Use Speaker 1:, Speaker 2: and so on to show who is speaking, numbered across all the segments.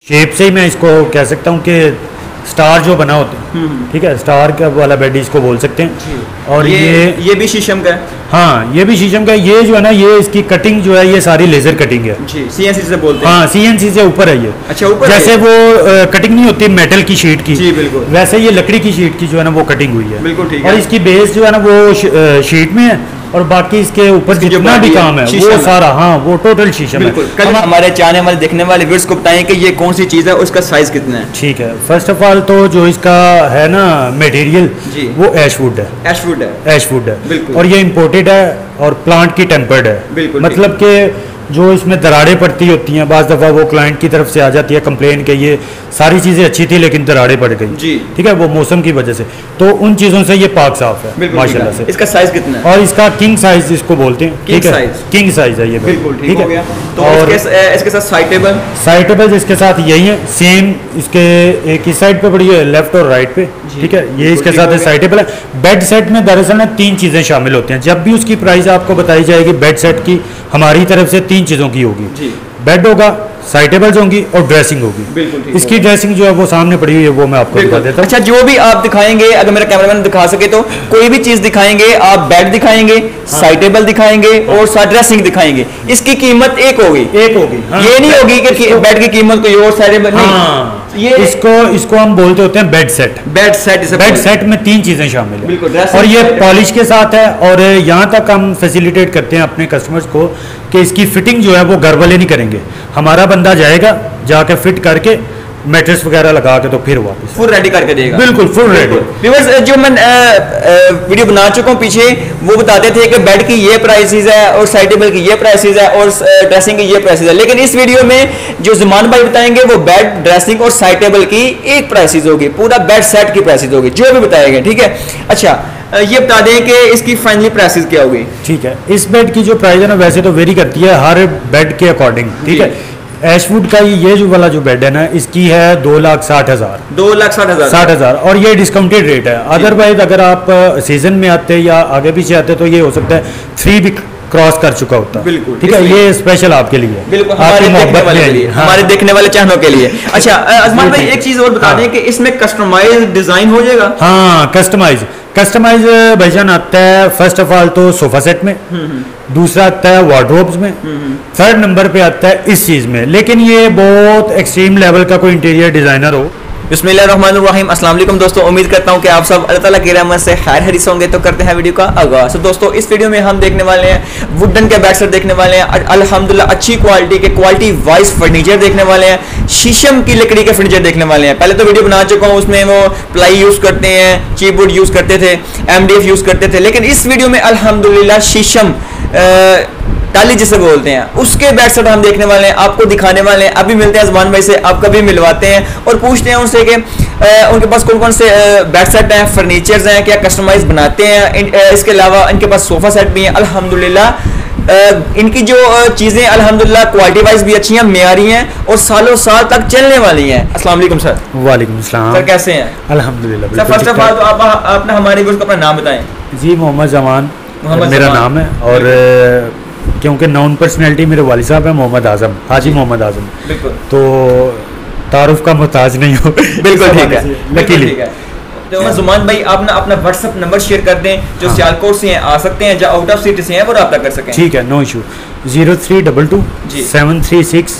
Speaker 1: Shape से ही मैं इसको कह सकता हूँ कि स्टार जो बना होता है, ठीक है, स्टार का वाला बेड इसको बोल सकते हैं। और
Speaker 2: ये भी शीशम का है।
Speaker 1: हाँ, ये भी शीशम का है। ये जो है ना, ये इसकी कटिंग जो है ये सारी लेजर कटिंग है
Speaker 2: जी, सीएनसी से बोलते हैं।
Speaker 1: हाँ, सीएनसी से ऊपर है ये।
Speaker 2: अच्छा, ऊपर
Speaker 1: जैसे वो कटिंग नहीं होती मेटल की शीट की,
Speaker 2: जी बिल्कुल,
Speaker 1: वैसे ये लकड़ी की शीट की जो है ना वो कटिंग हुई है।
Speaker 2: बिल्कुल ठीक
Speaker 1: और
Speaker 2: है।
Speaker 1: इसकी बेस जो है ना वो शीट में है और बाकी इसके ऊपर जितना भी काम है वो सारा, हाँ, वो टोटल शीशम है।
Speaker 2: कल हमारे चाहने वाले देखने वाले व्यूअर्स को बताएं कि ये कौन सी चीज़ है, उसका साइज कितना है।
Speaker 1: ठीक है, फर्स्ट ऑफ ऑल तो जो इसका है ना मटेरियल, वो एशवुड है।
Speaker 2: एशवुड है,
Speaker 1: एशवुड है
Speaker 2: बिल्कुल।
Speaker 1: और ये इम्पोर्टेड है और प्लांट की टेम्पर्ड है,
Speaker 2: बिल्कुल।
Speaker 1: मतलब कि जो इसमें दरारें पड़ती होती हैं, बाज़ दफ़ा वो क्लाइंट की तरफ से आ जाती है कंप्लेन के ये सारी चीज़ें अच्छी थी लेकिन दरारें पड़ गई जी, ठीक है, वो मौसम की वजह से। तो उन चीज़ों से ये पाक साफ है माशाल्लाह से।
Speaker 2: इसका साइज कितना है?
Speaker 1: और इसका किंग साइज इसको बोलते हैं, ठीक है, किंग साइज है ये,
Speaker 2: बिल्कुल ठीक हो गया। तो और इसके साथ साइटेबल इसके साथ यही है, सेम इसके एक ही साइड पे पड़ी है, लेफ्ट और राइट पे, ठीक है, ये इसके साथ साइटेबल है। बेड सेट में दरअसल ना 3 चीज़ें शामिल होती हैं। जब भी उसकी प्राइस आपको बताई जाएगी बेड सेट की, हमारी तरफ से 3 चीज़ों की होगी, बेड होगा, साइटेबल्स होंगी और ड्रेसिंग होगी। बिल्कुल इसकी ड्रेसिंग जो है वो सामने पड़ी हुई है, वो मैं आपको दिखा देता हूँ। अच्छा, जो भी आप दिखाएंगे, अगर मेरा कैमरामैन दिखा सके तो कोई भी चीज दिखाएंगे, आप बेड दिखाएंगे, साइटेबल दिखाएंगे और साथ ड्रेसिंग दिखाएंगे, इसकी कीमत एक होगी। हाँ। ये नहीं होगी कि बेड की कीमत कोई और साइटेबल नहीं। ये
Speaker 1: इसको हम बोलते होते हैं बेड सेट। बेड सेट में 3 चीजें शामिल है और ये पॉलिश के साथ है। और यहाँ तक हम फैसिलिटेट करते हैं अपने कस्टमर्स को कि इसकी फिटिंग जो है वो घर वाले नहीं करेंगे, हमारा बंदा जाएगा, जाके फिट करके मैट्रेस वगैरह लगा के तो फिर वापस
Speaker 2: फुल रेडी करके देगा।
Speaker 1: बिल्कुल फुल रेडी।
Speaker 2: व्यूअर्स, जो मैं वीडियो बना चुका हूँ पीछे, वो बताते थे कि बेड की ये प्राइसेस है और साइटेबल की ये प्राइसेस है और ड्रेसिंग की ये प्राइसेस है, लेकिन इस वीडियो में जो ज़मान भाई बताएंगे वो बेड, ड्रेसिंग और साइटेबल की एक प्राइसेस होगी, पूरा बेड सेट की प्राइसेस होगी जो भी बताएंगे, ठीक है। अच्छा, ये बता दें कि इसकी फाइनली प्राइसेस क्या होगी।
Speaker 1: ठीक है, इस बेड की जो प्राइस है ना वैसे तो वेरी करती है हर बेड के अकॉर्डिंग, ठीक है। एशवुड का ये जो वाला जो बेड है ना, इसकी है 2,60,000। 2,60,000 और ये डिस्काउंटेड रेट है। अदरवाइज अगर आप सीजन में आते या आगे पीछे आते तो ये हो सकता है 3 भी क्रॉस कर चुका होता। बिल्कुल ठीक है, ये स्पेशल आपके लिए,
Speaker 2: बिल्कुल हमारे देखने वाले चाहनों के लिए। अच्छा अजमान भाई, एक चीज और बता दें कि इसमें कस्टमाइज डिजाइन हो जाएगा।
Speaker 1: हाँ, कस्टमाइज भाईजान आता है फर्स्ट ऑफ ऑल तो सोफा सेट में, दूसरा आता है वार्डरोब्स में, थर्ड नंबर पे आता है इस चीज में। लेकिन ये बहुत एक्सट्रीम लेवल का कोई इंटीरियर डिजाइनर हो।
Speaker 2: बिस्मिल्लाहिर्रहमानिर्रहीम। अस्सलाम वालेकुम दोस्तों, उम्मीद करता हूं कि आप सब अल्लाह ताला की रहमत से खैर हरीस होंगे। तो करते हैं वीडियो का आगाज़। तो दोस्तों, इस वीडियो में हम देखने वाले हैं वुडन के बेड सेट देखने वाले हैं, अल्हम्दुलिल्लाह अच्छी क्वालिटी के, क्वालिटी वाइज फर्नीचर देखने वाले हैं, शीशम की लकड़ी के फर्नीचर देखने वाले हैं। पहले तो वीडियो बना चुका हूँ, उसमें वो प्लाई यूज़ करते हैं, चीपवुड यूज़ करते थे, MDF यूज़ करते थे, लेकिन इस वीडियो में अल्हम्दुलिल्लाह शीशम टाली जिसे बोलते हैं उसके बेड सेट हम देखने वाले हैं, आपको दिखाने वाले हैं। अभी मिलते हैं ज़मान भाई से, आपका भी मिलवाते हैं और पूछते हैं उनसे कि उनके पास कौन कौन से बेड सेट हैं, फर्नीचर्स हैं, क्या कस्टमाइज बनाते हैं। इसके अलावा इनके पास सोफ़ा सेट भी हैं अल्हम्दुलिल्लाह। इनकी जो चीज़ें अल्हम्दुलिल्लाह क्वालिटी वाइज भी अच्छी हैं, मेयारी हैं और सालों साल तक चलने वाली हैं। अस्सलाम वालेकुम सर।
Speaker 1: वालेकुम अस्सलाम सर,
Speaker 2: कैसे हैं?
Speaker 1: अल्हम्दुलिल्लाह।
Speaker 2: सर फर्स्ट ऑफ ऑल तो आप अपने हमारे व्यूअर्स को अपना नाम बताएं।
Speaker 1: जी, मोहम्मद जमान मेरा नाम है और क्योंकि नॉन पर्सनैलिटी मेरे वालिद साहब हैं मोहम्मद आजम, हाजी मोहम्मद आजम, तो तारुफ का मोहताज नहीं हो। बिल्कुल ठीक है, लकीली।
Speaker 2: तो ज़ुमान भाई, आप ना अपना व्हाट्सएप नंबर शेयर कर दें, जो सियालकोट से हैं आ सकते हैं, जो आउट ऑफ सिटी से हैं वो रब्ता कर सकें।
Speaker 1: ठीक है, नो इशू। 0322 736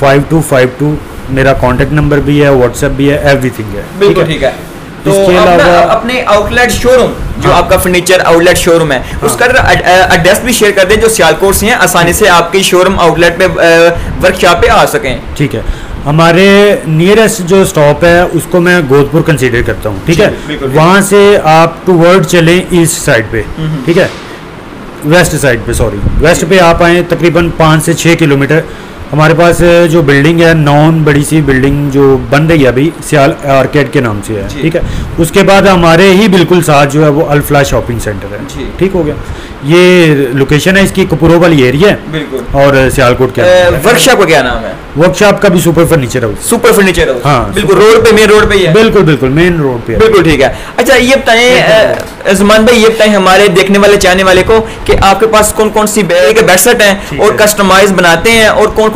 Speaker 1: 5252 मेरा कॉन्टेक्ट नंबर भी है, व्हाट्सएप भी है, एवरीथिंग है।
Speaker 2: बिल्कुल ठीक है। तो अपने आउटलेट शोरूम, जो आपका फर्नीचर आउटलेट शोरूम है, उसका एड्रेस भी शेयर कर दें, जो सियालकोट से हैं आसानी से आपकी शोरूम आउटलेट पे वर्कशॉप पे आ सकें।
Speaker 1: ठीक है, हमारे नियरेस्ट जो स्टॉप है उसको मैं गोदपुर कंसीडर करता हूँ, ठीक है। वहाँ से आप टूवर्ड चलें ईस्ट साइड पे, ठीक है, वेस्ट साइड पे, सॉरी वेस्ट पे आप आए तकरीबन 5 से 6 किलोमीटर। हमारे पास जो बिल्डिंग है, नॉन बड़ी सी बिल्डिंग जो बन रही है अभी, सियाल आर्केड के नाम से है, ठीक है। उसके बाद हमारे ही बिल्कुल साथ जो है वो अल्फला शॉपिंग सेंटर है, ठीक हो गया। ये लोकेशन है इसकी, कपूरो वाली एरिया है बिल्कुल, और सियालकोट के।
Speaker 2: वर्कशॉप का क्या नाम है?
Speaker 1: वर्कशॉप का भी super furniture house.
Speaker 2: Super furniture house,
Speaker 1: हाँ,
Speaker 2: बिल्कुल रोड पे, मेन रोड पे ही है।
Speaker 1: बिल्कुल बिल्कुल मेन रोड पे,
Speaker 2: बिल्कुल ठीक है। अच्छा, ये बताएं ज़ुमान भाई, ये बताएं हमारे देखने वाले चाहने वाले को कि आपके पास कौन कौन सी बेड सेट हैं और कस्टमाइज बनाते हैं और कौन कौन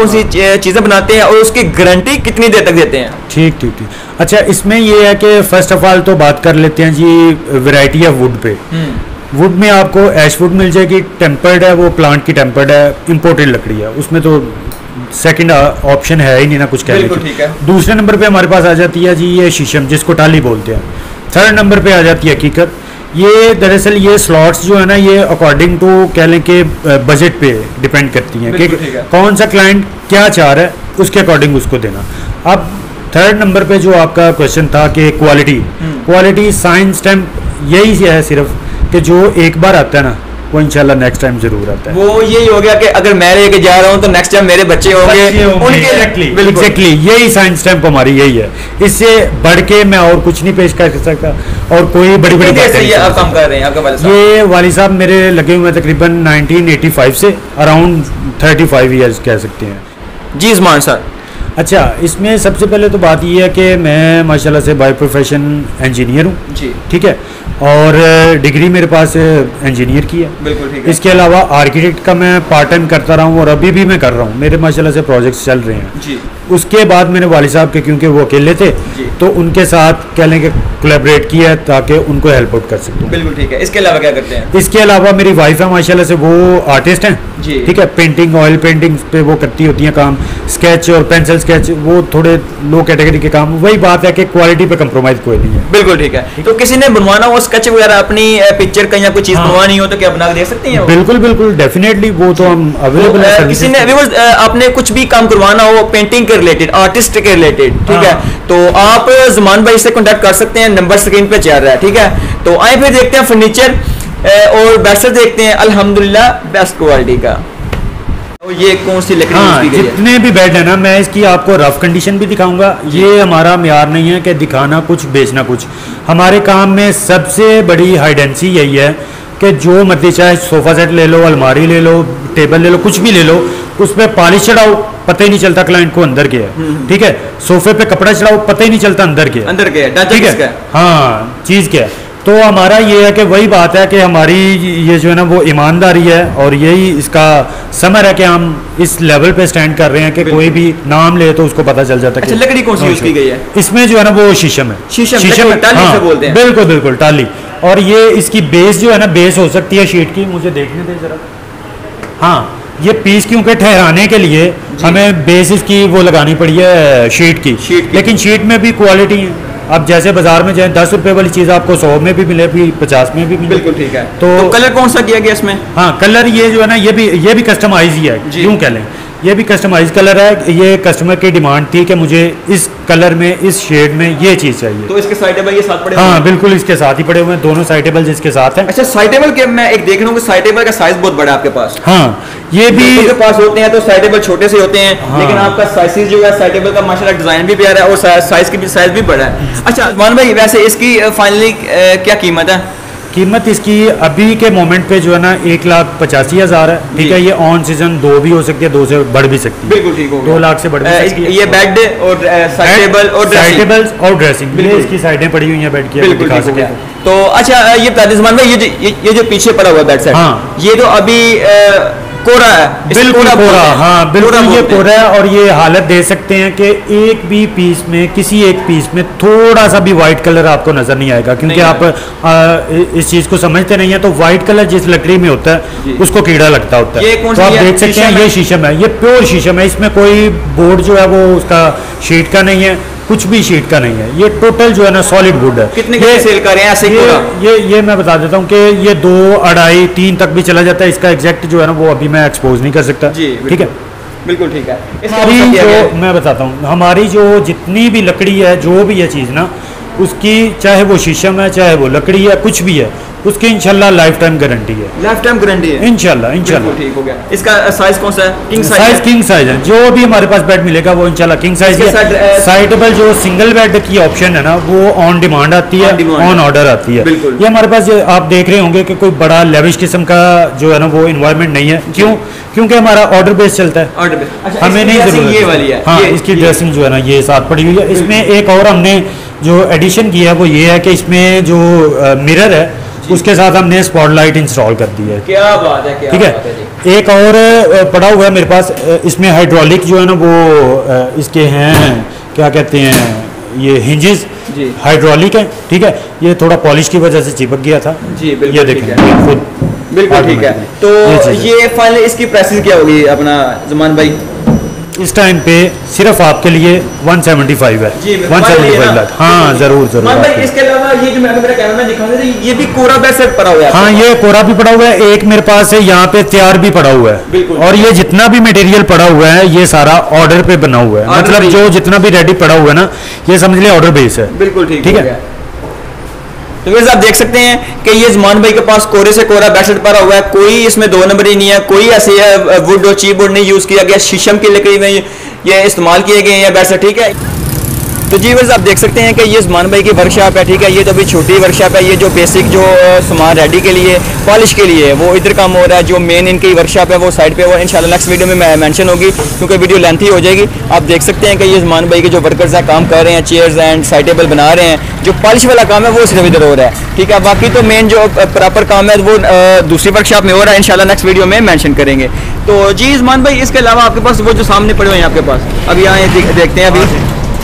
Speaker 2: सी चीजें बनाते हैं और उसकी गारंटी कितनी देर तक देते हैं?
Speaker 1: ठीक ठीक ठीक। अच्छा, इसमें ये है कि फर्स्ट ऑफ ऑल तो बात कर लेते हैं जी वैरायटी ऑफ वुड पे। वुड में आपको ऐश वुड मिल जाएगी, टेम्पर्ड है, वो प्लांट की टेम्पर्ड है, इंपोर्टेड लकड़ी है, उसमें तो सेकंड ऑप्शन है ही नहीं ना कुछ कहने की। दूसरे नंबर पे हमारे पास आ जाती है जी ये शीशम, जिसको टाली बोलते हैं। थर्ड नंबर पे आ जाती है हकीकत। ये दरअसल ये स्लॉट्स जो है ना, ये अकॉर्डिंग टू कह लें कि बजट पे डिपेंड करती हैं कि कौन सा क्लाइंट क्या चाह रहा है, उसके अकॉर्डिंग उसको देना। अब थर्ड नंबर पे जो आपका क्वेश्चन था कि क्वालिटी साइन स्टैम्प यही है सिर्फ कि जो एक बार आता है ना वो इंशाल्लाह नेक्स्ट टाइम जरूर आता है।
Speaker 2: वो यही हो गया कि अगर मैं लेके जा रहा हूँ तो नेक्स्ट टाइम मेरे बच्चे होंगे।
Speaker 1: एग्जैक्टली यही साइंस स्टैम्प हमारी यही है। इससे बढ़ के मैं और कुछ नहीं पेश कर सकता और कोई बड़ी
Speaker 2: आप काम कर रहे हैं आपका वालिद साहब?
Speaker 1: ये वालिद साहब मेरे लगे हुए तकरीबन 1985 से अराउंड 35 ईयर्स कह सकते हैं
Speaker 2: जी उस्मान सर।
Speaker 1: अच्छा, इसमें सबसे पहले तो बात ये है कि मैं माशाल्लाह से बाय प्रोफेशन इंजीनियर हूँ जी, ठीक है, और डिग्री मेरे पास इंजीनियर की है।
Speaker 2: बिल्कुल ठीक है।
Speaker 1: इसके अलावा आर्किटेक्ट का मैं पार्ट टाइम करता रहा हूँ और अभी भी मैं कर रहा हूँ, मेरे माशाल्लाह से प्रोजेक्ट्स चल रहे हैं जी। उसके बाद मैंने वालिद साहब के, क्योंकि वो अकेले थे तो उनके साथ कह लें कि कोलैबोरेट किया ताकि उनको हेल्प आउट कर सकूँ।
Speaker 2: बिल्कुल ठीक है। इसके अलावा क्या करते हैं?
Speaker 1: इसके अलावा मेरी वाइफ है माशाल्लाह से, वो आर्टिस्ट हैं जी, ठीक है, पेंटिंग ऑयल पेंटिंग पे वो करती होती हैं काम, स्केच और पेंसिल स्केच, वो थोड़े लो कैटेगरी के काम। वही बात है कि क्वालिटी पे कंप्रोमाइज कोई नहीं है।
Speaker 2: बिल्कुल ठीक है। तो किसी ने बनवाना हो स्केच वगैरह अपनी पिक्चर का या कोई चीज बनवानी हो तो क्या बना दे सकती हैं?
Speaker 1: बिल्कुल बिल्कुल डेफिनेटली, वो तो हम अवेलेबल है।
Speaker 2: किसी ने आपने कुछ भी काम करवाना हो पेंटिंग के रिलेटेड, आर्टिस्ट के रिलेटेड, ठीक है, तो आप ज़मान भाई से कांटेक्ट कर सकते हैं, नंबर स्क्रीन पे चल रहा है, ठीक है। तो आए फिर देखते हैं फर्नीचर और बेडशीट देखते हैं, अल्हम्दुलिल्लाह बेस्ट क्वालिटी का। और ये कौन सी लकड़ी यूज़ की गई है?
Speaker 1: जितने भी बेड है ना, मैं इसकी आपको रफ कंडीशन भी दिखाऊंगा। ये हमारा म्यार नहीं है कि दिखाना कुछ बेचना कुछ। हमारे काम में सबसे बड़ी हाइडेंसी यही है कि जो मर्जी, चाहे सोफा सेट ले लो, अलमारी ले लो, टेबल ले लो, कुछ भी ले लो, उस पर पॉलिश चढ़ाओ, पता ही नहीं चलता क्लाइंट को अंदर क्या है, ठीक है। सोफे पे कपड़ा चढ़ाओ, पता ही नहीं चलता अंदर क्या है, ठीक है, हाँ चीज़ क्या है। तो हमारा ये है कि वही बात है कि हमारी ये जो है ना वो ईमानदारी है और यही इसका समर है कि हम इस लेवल पे स्टैंड कर रहे हैं कि कोई भी नाम ले तो उसको पता चल जाता है।
Speaker 2: अच्छा, लकड़ी कौन सी यूज की गई है?
Speaker 1: इसमें जो है ना वो शीशम है।
Speaker 2: शीशम टाली से बोलते हैं।
Speaker 1: बिल्कुल बिल्कुल टाली। और ये इसकी बेस जो है ना, बेस हो सकती है शीट की, मुझे देखने दे जरा। हाँ, ये पीस क्योंकि ठहराने के लिए हमें बेस इसकी वो लगानी पड़ी है शीट की, लेकिन शीट में भी क्वालिटी है। अब जैसे बाजार में जाए 10 रुपए वाली चीज़ आपको 100 में भी मिले, 50 में भी मिले।
Speaker 2: बिल्कुल ठीक है। तो कलर कौन सा किया गया इसमें?
Speaker 1: हाँ, कलर ये जो है ना ये भी कस्टमाइज ही है, यूँ कह लें, ये भी कस्टमाइज कलर है। ये कस्टमर की डिमांड थी कि मुझे इस कलर में, इस शेड में ये चीज़ चाहिए।
Speaker 2: तो इसके साइड टेबल ये साथ पड़े?
Speaker 1: हाँ बिल्कुल, इसके साथ ही पड़े हुए हैं, दोनों साइड टेबल जिसके साथ है।
Speaker 2: अच्छा, साइड टेबल के मैं एक देख रहा हूँ कि साइड टेबल का साइज बहुत बड़ा है आपके पास।
Speaker 1: हाँ, ये भी
Speaker 2: के पास होते हैं तो साइड टेबल छोटे से होते हैं, हाँ। लेकिन आपका साइज जो है साइड टेबल का माशाल्लाह डिजाइन भी प्यारा है और साइज भी बड़ा है। अच्छा उस्मान भाई, वैसे इसकी फाइनली क्या कीमत है?
Speaker 1: कीमत इसकी अभी के मोमेंट पे जो है ना 1,85,000 है, ठीक है। ये ऑन सीजन 2 भी हो सकती है, 2 से बढ़ भी सकती है।
Speaker 2: बिल्कुल ठीक हो,
Speaker 1: 2 लाख से बढ़ भी सकती है।
Speaker 2: ये बेड और साइड टेबल और
Speaker 1: ड्रेसिंग, ये इसकी साइडें पड़ी हुई हैं बेड की, दिखा सके
Speaker 2: तो। अच्छा, ये उस्मान भाई, ये जो पीछे पड़ा हुआ बेड सेट, हाँ, ये तो अभी कोरा है,
Speaker 1: बिल्कुल कोरा, हाँ बिल्कुल ये कोरा है। और ये हालत दे सकते हैं कि एक भी पीस में, किसी एक पीस में थोड़ा सा भी वाइट कलर आपको नजर नहीं आएगा, क्योंकि आप इस चीज को समझते नहीं है। तो वाइट कलर जिस लकड़ी में होता है उसको कीड़ा लगता होता है। तो आप देख सकते हैं ये शीशम है, ये प्योर शीशम है, इसमें कोई बोर्ड जो है वो उसका शीट का नहीं है, कुछ भी शीट का नहीं है। ये टोटल जो है ना सॉलिड वुड है।
Speaker 2: कितने के सेल कर रहे हैं ऐसे?
Speaker 1: ये मैं बता देता हूँ कि ये 2, 2.5, 3 तक भी चला जाता है। इसका एग्जैक्ट जो है ना वो अभी मैं एक्सपोज नहीं कर सकता, ठीक है।
Speaker 2: बिल्कुल ठीक है।
Speaker 1: हमारी जो मैं बताता हूँ, हमारी जो जितनी भी लकड़ी है, जो भी है चीज़ ना, उसकी चाहे वो शीशम है, चाहे वो लकड़ी है, कुछ भी है, उसकी इंशाल्लाह लाइफ टाइम गारंटी है।
Speaker 2: लाइफ टाइम गारंटी है
Speaker 1: इंशाल्लाह।
Speaker 2: ठीक हो गया। इसका साइज कौन सा है? किंग
Speaker 1: साइज है। जो भी हमारे पास बेड मिलेगा वो इंशाल्लाह किंग साइज है। साइडेबल जो सिंगल बेड की ऑप्शन है ना, वो ऑन डिमांड आती है, ऑन ऑर्डर आती है। ये हमारे पास आप देख रहे होंगे कि कोई बड़ा लेविश किस्म का जो है ना वो इन्वायरमेंट नहीं है। क्यों? क्योंकि हमारा ऑर्डर बेस चलता है, हमें नहीं जरूरत।
Speaker 2: ये वाली है,
Speaker 1: हाँ, इसकी ड्रेसिंग जो है ना ये साथ पड़ी हुई है। इसमें एक और हमने जो एडिशन किया है वो ये है कि इसमें जो मिरर है उसके साथ हमने स्पॉटलाइट इंस्टॉल कर दी है।
Speaker 2: क्या बात है,
Speaker 1: ठीक है। एक और पड़ा हुआ है मेरे पास, इसमें हाइड्रोलिक जो है ना वो इसके हैं, क्या कहते हैं, ये हिंजेस हाइड्रोलिक है, ठीक है। ये थोड़ा पॉलिश की वजह से चिपक गया था
Speaker 2: जी, बिल्कुल,
Speaker 1: ये देखें खुद
Speaker 2: बिल्कुल ठीक है। तो ये फाइनली इसकी प्राइस क्या होगी अपना ज़मान भाई?
Speaker 1: इस टाइम पे सिर्फ आपके लिए 175 है जी, 175 लाख। हाँ जरूर जरूर
Speaker 2: भाई। इसके अलावा ये जो मेरा कैमरा में दिखा रहे थे, ये भी कोरा बैसेट पड़ा हुआ है।
Speaker 1: हाँ ये कोरा भी पड़ा हुआ है, एक मेरे पास है यहाँ पे तैयार भी पड़ा हुआ है, और ये जितना भी मटेरियल पड़ा हुआ है ये सारा ऑर्डर पे बना हुआ है, मतलब जो जितना भी रेडी पड़ा हुआ है ना ये समझ लिया ऑर्डर बेस है।
Speaker 2: बिल्कुल ठीक है। तो वैसे आप देख सकते हैं कि ये ज़मान भाई के पास कोरे से कोरा बैटसेट पड़ा हुआ है, कोई इसमें 2 नंबर ही नहीं है, कोई ऐसे वुड और चीप वुड नहीं यूज़ किया गया, शीशम की लकड़ी में ये इस्तेमाल किए गए हैं बैटसेट, ठीक है। तो जी वैसे आप देख सकते हैं कि ये ज़मान भाई की वर्कशॉप है, ठीक है। ये तो अभी छोटी वर्कशॉप है, ये जो बेसिक जो सामान रेडी के लिए पॉलिश के लिए वो इधर काम हो रहा है, जो मेन इनकी वर्कशॉप है वो साइड पे, वो इंशाल्लाह नेक्स्ट वीडियो में मेंशन होगी क्योंकि वीडियो लेंथी हो जाएगी। आप देख सकते हैं कि ये ज़मान भाई के जो वर्कर्स हैं काम कर रहे हैं, चेयर्स एंड साइड टेबल बना रहे हैं, जो पॉलिश वाला काम है वो सिर्फ इधर हो रहा है, ठीक है। बाकी तो मेन जो प्रॉपर काम है वो दूसरी वर्कशॉप में हो रहा है, इंशाल्लाह नेक्स्ट वीडियो में मेंशन करेंगे। तो जी ज़मान भाई इसके अलावा आपके पास वो जो सामने पड़े हुए हैं आपके पास, अभी यहाँ देखते हैं अभी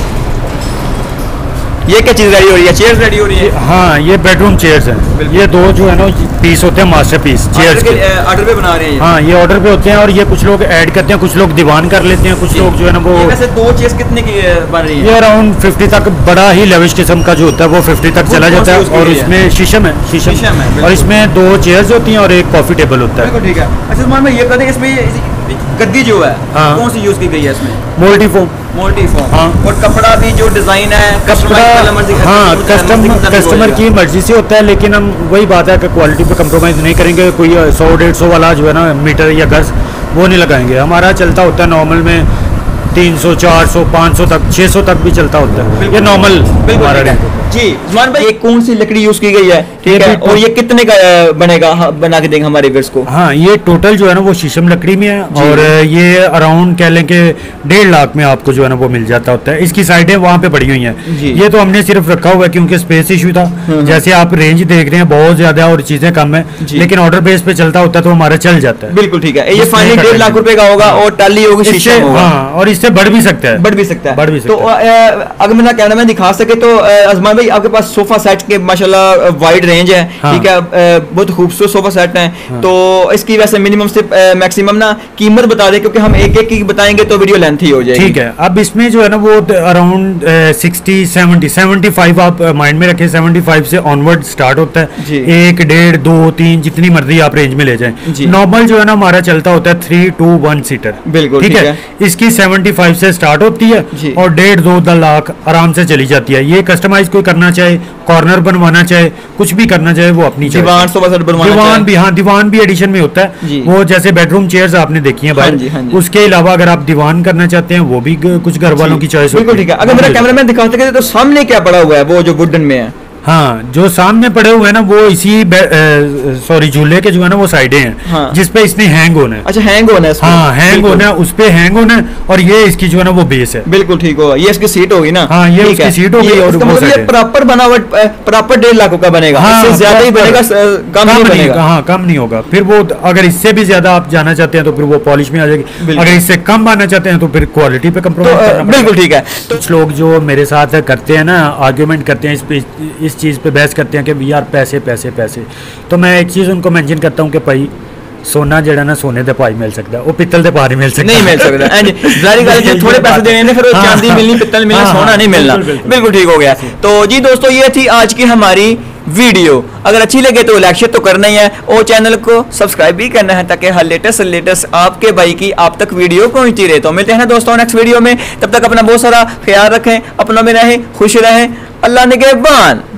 Speaker 2: ये क्या चीज़ रेडी हो रही है? चेयर्स रेडी हो रही है।
Speaker 1: हाँ ये बेडरूम चेयर्स हैं, ये 2 जो है ना पीस होते हैं मास्टर पीस चेयर्स के,
Speaker 2: ऑर्डर पे बना रहे हैं।
Speaker 1: हाँ ये ऑर्डर पे होते हैं, और ये कुछ लोग ऐड करते हैं, कुछ लोग दीवान कर लेते हैं, कुछ लोग जो है ना वो।
Speaker 2: वैसे 2 चेयर्स कितने की बन रही है?
Speaker 1: ये अराउंड 50 तक, बड़ा ही लेविश किस्म का जो होता है वो 50 तक चला जाता है, और इसमें शीशम है, शीशम है, और इसमें 2 चेयर्स होती हैं और एक कॉफी टेबल होता है,
Speaker 2: ठीक है। अच्छा मान ये कहते हैं इसमें गद्दी जो है कौन सी यूज की गई है इसमें?
Speaker 1: मोल्टीफोम।
Speaker 2: हाँ। और कपड़ा भी जो डिजाइन है
Speaker 1: कपड़ा, हाँ कस्टमर की मर्जी से होता है, लेकिन हम वही बात है कि क्वालिटी पे कंप्रोमाइज़ नहीं करेंगे। कोई 100-150 वाला जो है ना मीटर या गज वो नहीं लगाएंगे, हमारा चलता होता है नॉर्मल में 300, 400, 500 तक, 600 तक भी चलता होता है, ये नॉर्मल हमारा रेट।
Speaker 2: जी ज़मान भाई ये कौन सी लकड़ी यूज की गई है, ठीक है, और ये कितने का बनेगा? बना के देंगे हमारे व्यूअर्स को।
Speaker 1: हाँ ये टोटल जो है ना वो शीशम लकड़ी में है, और ये अराउंड कह लें कि 1.5 लाख में आपको जो है ना वो मिल जाता होता है। इसकी साइडें वहाँ पे पड़ी हुई हैं, ये तो हमने सिर्फ रखा हुआ है क्योंकि स्पेस इशू था। जैसे आप रेंज देख रहे हैं बहुत ज्यादा और चीजें कम है, लेकिन ऑर्डर बेस पे चलता होता है तो हमारा चल जाता है।
Speaker 2: बिल्कुल ठीक है। ये फाइनली 1.5 लाख रुपए का होगा, और टाली होगी, शीशम होगा।
Speaker 1: हाँ और इससे बढ़ भी सकता है,
Speaker 2: बढ़ भी सकता है। तो अगर मेरा कैमरा में दिखा सके तो ज़मान भाई आपके पास सोफा सेट के माशाल्लाह वाइड रेंज है, ठीक है, बहुत खूबसूरत सोफा सेट है। तो इसकी वैसे मिनिमम से मैक्सिमम ना कीमत बता दें, क्योंकि हम एक एक की बताएंगे तो वीडियो लेंथी हो जाएगी।
Speaker 1: ठीक है। अब इसमें जो है ना वो अराउंड 60, 70, 75 आप माइंड में रखें, 75 से ऑनवर्ड स्टार्ट होता है, 1, 1.5, 2, 3 जितनी मर्जी आप रेंज में ले जाएं। नॉर्मल जो है ना हमारा चलता होता है 3 to 1 सीटर,
Speaker 2: बिल्कुल ठीक है।
Speaker 1: इसकी 75 से स्टार्ट होती है और 1.5-2 लाख आराम से चली जाती है। ये कस्टमाइज कोई करना चाहे, कॉर्नर बनवाना चाहे, कुछ भी करना चाहे वो अपनी
Speaker 2: दीवान सोफा सेट बनवाना चाहे।
Speaker 1: दीवान भी, हाँ दीवान भी एडिशन में होता है, वो जैसे बेडरूम चेयर्स आपने देखी हैं बाहर, उसके अलावा अगर आप दीवान करना चाहते हैं वो भी कुछ घर वालों की चॉइस होती है।
Speaker 2: बिल्कुल ठीक है। अगर मेरा कैमरा मैन दिखाते हैं तो सामने क्या पड़ा हुआ है वो जो वुडन में है?
Speaker 1: हाँ जो सामने पड़े हुए हैं ना वो इसी सॉरी झूले के जो है ना वो साइडें हैं, हाँ। जिसपे इसने हैंग होना है।
Speaker 2: अच्छा हैंग होना है?
Speaker 1: हाँ हैंग होना है, उस पे हैंग होना है, और ये इसकी जो है ना वो बेस है।
Speaker 2: बिल्कुल ठीक होगा, ये इसकी सीट होगी ना?
Speaker 1: हाँ ये उसकी सीट होगी, और
Speaker 2: ये प्रॉपर बनावट प्रॉपर 1.5 लाख का बनेगा। हाँ, इससे ज्यादा ही बनेगा, कम नहीं बनेगा।
Speaker 1: हाँ कम नहीं होगा। फिर वो अगर इससे भी ज्यादा आप जाना चाहते हैं तो फिर वो पॉलिश में आ जाएगी, अगर इससे कम आना चाहते हैं तो फिर क्वालिटी पे कंप्रोमाइज।
Speaker 2: बिल्कुल ठीक है।
Speaker 1: कुछ लोग जो मेरे साथ करते हैं ना आर्ग्यूमेंट करते हैं इस चीज पे बहस करते हैं कि यार पैसे पैसे पैसे, तो मैं एक चीज़ उनको मेंशन करता हूँ कि भाई सोना जड़ा ना सोने दे भाई मिल सकता है, वो पित्तल दे भारी मिल सकता
Speaker 2: नहीं मिल सकता। जारी गल है, थोड़े पैसे देने ने फिर चांदी मिलनी, पित्तल मिलना, सोना नहीं मिलना। बिल्कुल ठीक हो गया। तो जी दोस्तों ये थी आज की हमारी वीडियो। अगर अच्छी लगे तो लाइक शेयर तो करना ही है, और चैनल को सब्सक्राइब भी करना है ताकि हर लेटेस्ट आपके भाई की आप तक वीडियो पहुंचती रहे। तो मिलते हैं दोस्तों नेक्स्ट वीडियो में, तब तक अपना बहुत सारा ख्याल रखें, अपनों में रहें, खुश रहें, अल्लाह निगहबान।